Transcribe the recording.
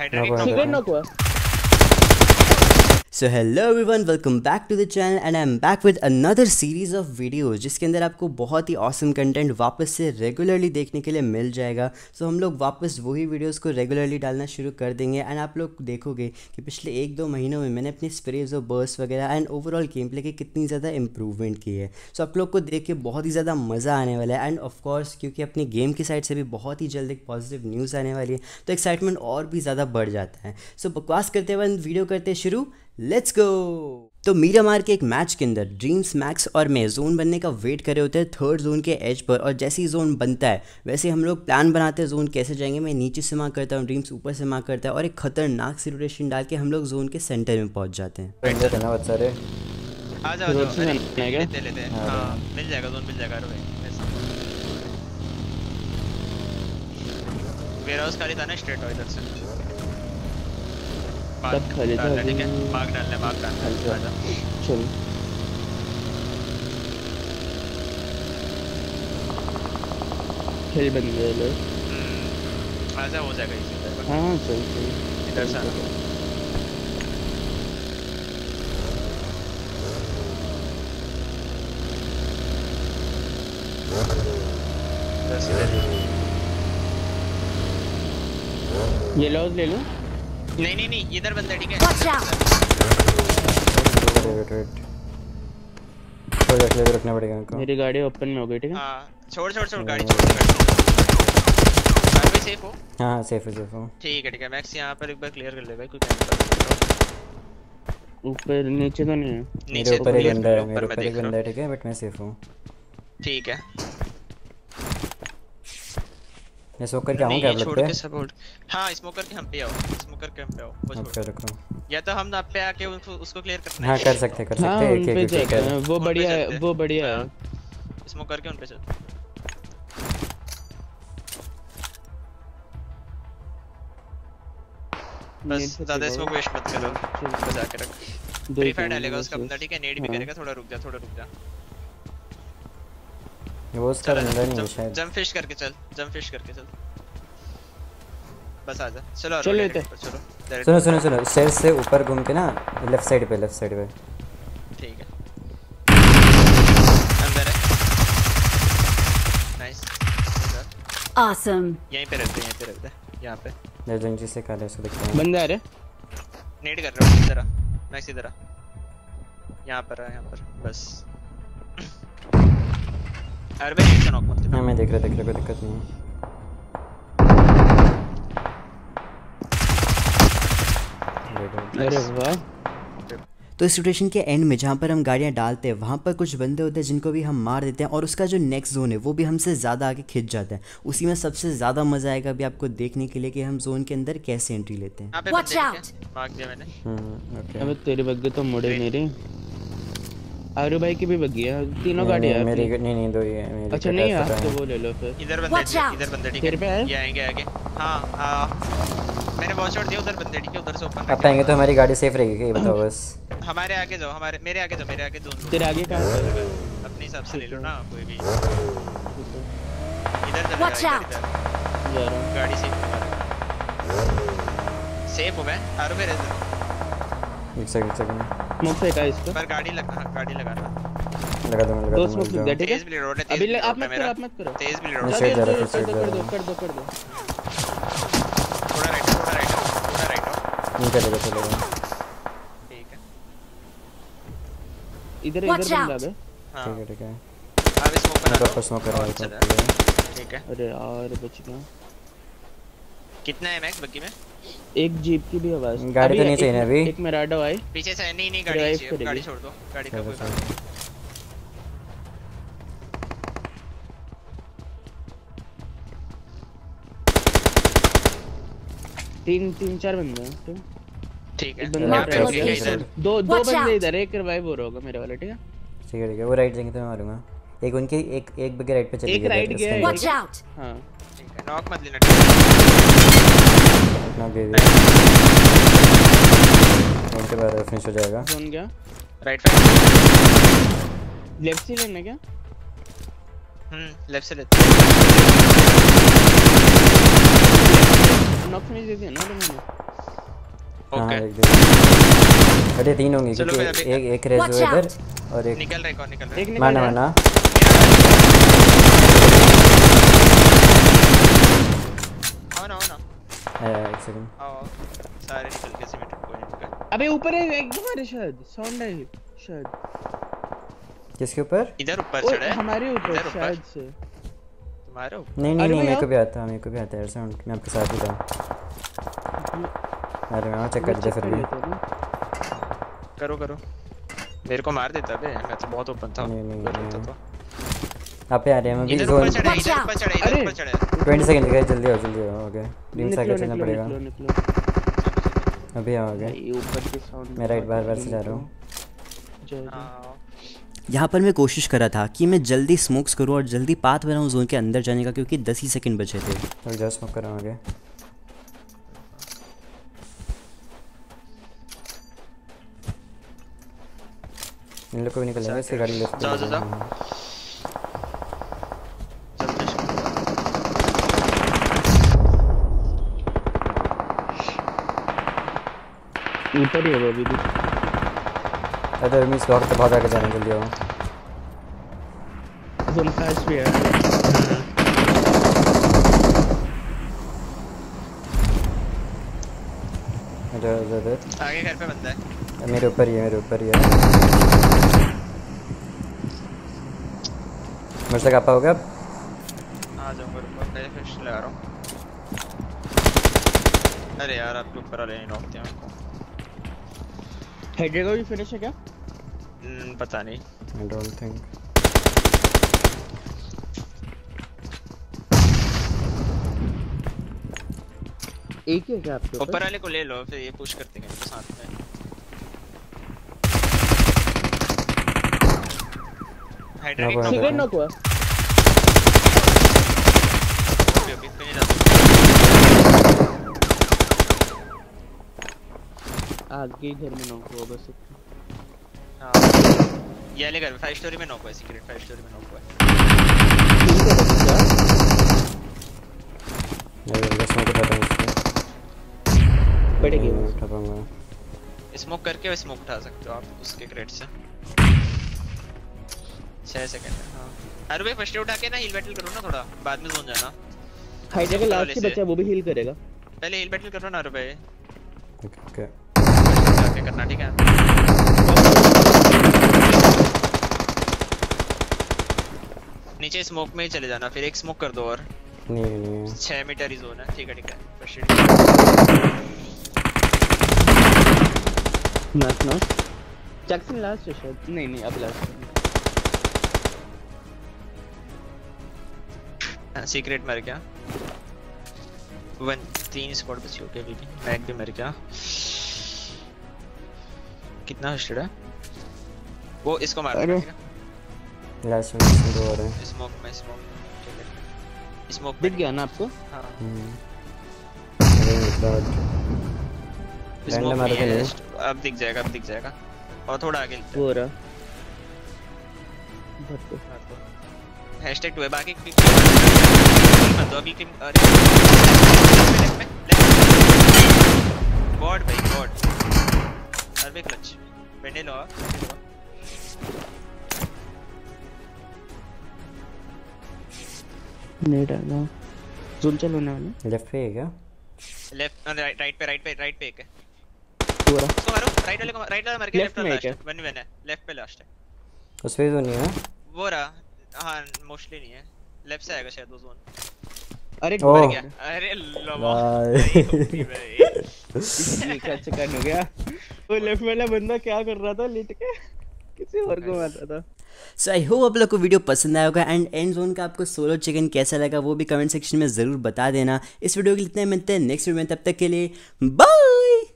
Hydraulic knock हुआ। So hello everyone, welcome back to the channel and I am back with another series of videos जिसके अंदर आपको बहुत ही awesome content वापस से रेगुलरली देखने के लिए मिल जाएगा। सो हम लोग वापस वही वीडियोस को रेगुलरली डालना शुरू कर देंगे एंड आप लोग देखोगे कि पिछले 1-2 महीनों में मैंने अपनी स्प्रेज और बर्स्ट वगैरह एंड ओवरऑल गेम प्ले की कितनी ज़्यादा इंप्रूवमेंट की है। सो आप लोग को देख के बहुत ही ज़्यादा मज़ा आने वाला है एंड ऑफकोर्स क्योंकि अपनी गेम की साइड से भी बहुत ही जल्द एक पॉजिटिव न्यूज़ आने वाली है तो एक्साइटमेंट और भी ज़्यादा बढ़ जाता है। सो बकवास करते हुए वीडियो करते शुरू, लेट्स गो। तो मीरामार के एक मैच के अंदर ड्रीम्स, मैक्स और मैं जोन बनने का वेट कर रहे होते हैं 3rd जोन के एज पर, और जैसे ही जोन बनता है वैसे हम लोग प्लान बनाते हैं जोन कैसे जाएंगे। मैं नीचे से मार्क करता हूँ, ड्रीम्स ऊपर से मार्क करता है और एक खतरनाक सी रोटेशन डाल के हम लोग जोन के सेंटर में पहुँच जाते हैं। आ जाओ लेते लेते हैं। हाँ मिल जाएगा, जोन मिल जाएगा। वेयर हाउस खाली था ना, स्ट्रेट इधर से सब खाली था। ठीक है, मार्क डालना है, मार्क डालना है। आजा चल, खेल बन गया ले। आजा, हो जाएगा इसी। हां चल चल, इधर से आना। ये लॉस ले लो। नहीं इधर बंदा। ठीक है, वेट रखना पड़ेगा इनको। मेरी गाड़ी ओपन में हो गई। ठीक है, हां छोड़ गाड़ी छोड़। कार में सेफ हो? हां सेफ हो। ठीक है मैक्स यहां पर एक बार क्लियर कर ले भाई। कोई कैंप ऊपर नीचे तो नहीं है। मेरे ऊपर एक बंदा है, मेरे ऊपर एक बंदा है। ठीक है, बट मैं सेफ हूं। ठीक है, मैं स्मोकर के आऊं क्या छोड़ के सपोर्ट। हां स्मोकर के हम पे आओ, स्मोकर के हम पे आओ। वो छोड़ रखो, या तो हम ना पे आके उसको क्लियर करना है। हां कर सकते हैं वो बढ़िया है। स्मोकर के उन पे चल। बस ज्यादा स्मोक वेस्ट मत करो, बचा के रख। फ्री फायर डालेगा उसका बंदा। ठीक है, नेड भी करेगा। थोड़ा रुक जा। वो उसका बंदा नहीं है शायद। जंप फिश करके चल। बस आजा। चलो सुनो स्टेयर्स से ऊपर घूम के ना लेफ्ट साइड पे। ठीक है, अंदर है। Nice, awesome. यहीं पे रख दे यहां पे। लेजेंडरी से काले से दिखता है बंदा आ रहा है। नेड कर रहा हूं। इधर आ नाइस, इधर आ। यहां पर बस। अरे भाई नेड का नॉक मत। हां मैं देख रहा कोई दिक्कत नहीं है। अरे वाह। तो इस रोटेशन के एंड में जहाँ पर हम गाड़ियाँ डालते हैं वहाँ पर कुछ बंदे होते हैं जिनको भी हम मार देते हैं और उसका जो नेक्स्ट जोन है वो भी हमसे ज़्यादा आगे खिंच जाता है। उसी में सबसे ज़्यादा मज़ा आएगा अभी आपको देखने के लिए कि हम जोन के अंदर कैसे एंट्री लेते हैं। मार्क दिया मैंने। ओके, अब तेरी बग्गी तो मुड़े मेरी। आरू भाई की भी बग्गी है। तीनों गाड़ियाँ हैं मेरी। नहीं दो ही है मेरी। अच्छा नहीं है तो वो ले लो फिर। इधर बंदे। ठीक है, ये आएंगे आगे। हां मैंने वॉच आउट दिया। उधर बंदे। ठीक है, उधर से ओपन अब आएंगे तो हमारी गाड़ी सेफ रहेगी क्या, ये बताओ बस। हमारे आगे जाओ, मेरे आगे जोन। तेरे आगे कहां है? अपने हिसाब से ले लो ना कोई भी। इधर चल यार, गाड़ी सेफ हो गए। आरो मेरे एक सेकंड स्मोक फेंका इस पर गाड़ी लगाना। लगा दूंगा। दो स्मोक लग गया। ठीक है, तेज भी रोड है। अभी आप मत करो। तेज भी रोड कर दो। थोड़ा राइट। नहीं चलेगा। ठीक है, इधर बंदा है। हां ठीक है। अभी स्मोक कर रहा है। ठीक है। अरे यार बच गया। कितना है मैक्स बग्गी में? एक जीप की भी आवाज। गाड़ी तो नहीं चाहिए ना अभी। एक मेराडो आई पीछे से। नहीं गाड़ी छोड़ दो। गाड़ी का कोई बात नहीं। तीन चार बंदे हैं। ठीक है, दो बंदे इधर। एक रिवाइव हो रहा होगा मेरे वाला। ठीक है, वो राइट जाएंगे तो मैं मारूंगा। एक उनके एक बगे राइट पे चली गई। एक राइट गया। Watch out. हां ठीक है, नॉक मत लेना। नॉक दे दे। उनके बाद फिनिश हो जाएगा। जोन गया। राइट साइड लेफ्ट से लेना क्या? लेफ्ट से लेते हैं। नॉक फिनिश दे दिया ना तुमने। हाँ ओके अरे 3 होंगे चलो क्योंकि मैं अभी- एक रेज Watch इधर out! और एक निकल रहे कौन निकल रहे एक निकल माना रहा है। माना आओ ना एक सेकंड आओ सारे निकल के सीमेंट कोई नहीं निकल अबे ऊपर है एक तुम्हारे शायद साउंड है शायद किसके ऊपर इधर ऊपर ओए, चढ़े हमारे ऊपर इधर ऊपर शायद से तुम्हारे ऊपर नहीं नहीं अरे नहीं भाई मेरे को आओ। भी आता है साउंड मैं आपके साथ ही था अरे मैं चेक कर दिया फिर भी करो मेरे को मार देता बे मैं तो बहुत ओपन था नहीं, कर लेता नहीं। तो आप पे आ रहे हैं हम भी इधर ऊपर जोन चढ़े Watch इधर out! ऊपर चढ़े इधर अरे! ऊपर चढ़े 20 सेकंड गए जल्दी आओ ओके ड्रीम से आगे चलना पड़ेगा निकलो अभी आओगे भाई ऊपर के साउंड मैं राइट बार से जा रहा हूँ हाँ यहाँ पर मैं कोशिश कर रहा था कि मैं जल्दी स्मोक्स करूँ और जल्दी पाथ बनाऊँ जोन के अंदर जाने का क्योंकि 10 ही सेकंड बचे थे और जस्ट स्मोक कर रहा हूँ आगे इन लोग को भी निकलेंगे इसकी गाड़ी लेफ्ट जाओ। ऊपर ही है वो अभी भी अदर मिस लॉक पे बहुत आगे जाने जल्दी आओ जोन फ्लैश भी है इधर आगे घर पे बंदा है मेरे ऊपर ही है मेरे से कापा होगा अब आ जाऊंगा ऊपर पहले फिश लगा रहा हूँ अरे यार आपके ऊपर वाले नहीं नॉक दिया हमको हेडर का भी फिनिश है क्या पता नहीं आई डोंट थिंक एक ही है क्या आपके ऊपर वाले को ले लो फिर ये पुश करते हैं इनके साथ में हाइड्रेटिक नॉक हुआ। सेकंड नॉक हुआ अभी फिनिश जाता आगे घर में नॉक हुआ बस हां ये वाले घर 5 स्टोरी में नॉक हुआ है सीक्रेट 5 स्टोरी में नॉक हुआ है मैं बस स्मोक उठाता हूँ पड़ेगी मैं उठा पाऊंगा स्मोक करके स्मोक उठा सकते हो आप उसके क्रेट से 6 सेकंड हां अरे भाई फर्स्ट उठा के ना हील बैटल करो ना थोड़ा बाद में जोन जाना हाइड्रा का लास्ट के बच्चा वो भी हील करेगा पहले हील बैटल करो ना अरे भाई ओके जाके करना ठीक है नीचे स्मोक में ही चले जाना फिर एक स्मोक कर दो और नहीं 6 मीटर ही जोन है ठीक है फर्स्ट नाइस जैक्सन लास्ट है शायद नहीं अब लास्ट सीक्रेट मर गया 3 स्क्वाड बची होगी अभी भी मैग भी मर गया कितना हस्टेड है वो इसको मार अरे। लास्ट में दो और हैं स्मोक दिख गया ना आपको हां अरे मतलब स्मोक मारो तो नहीं अब दिख जाएगा और थोड़ा आगे वो रहा भट्टो हैशटैग 2 है बाकी मत दो अभी अरे गॉड भाई गॉड अरे क्लच बैठे लो नहीं डाला जोन चलो ना वाला लेफ्ट पे है क्या लेफ्ट राइट पे एक है पूरा उसको मारो राइट वाला मार के Left लेफ्ट में वाला एक है। लास्ट वन है लेफ्ट पे लास्ट है उस पे तो नहीं है वो रहा हां मोस्टली नहीं है लेफ्ट से आएगा शायद वो जोन अरे ओह। मर गया अरे लो भाई। ये क्या चक्कर हो गया वो लेफ्ट वाला बंदा क्या कर रहा था लेट के किसी और को मार रहा था सो आई होप आप लोग को वीडियो पसंद आया होगा एंड एंड जोन का आपको सोलो चिकन कैसा लगा वो भी कमेंट सेक्शन में ज़रूर बता देना इस वीडियो के लिए इतने मिलते हैं नेक्स्ट वीडियो में तब तक के लिए बाय।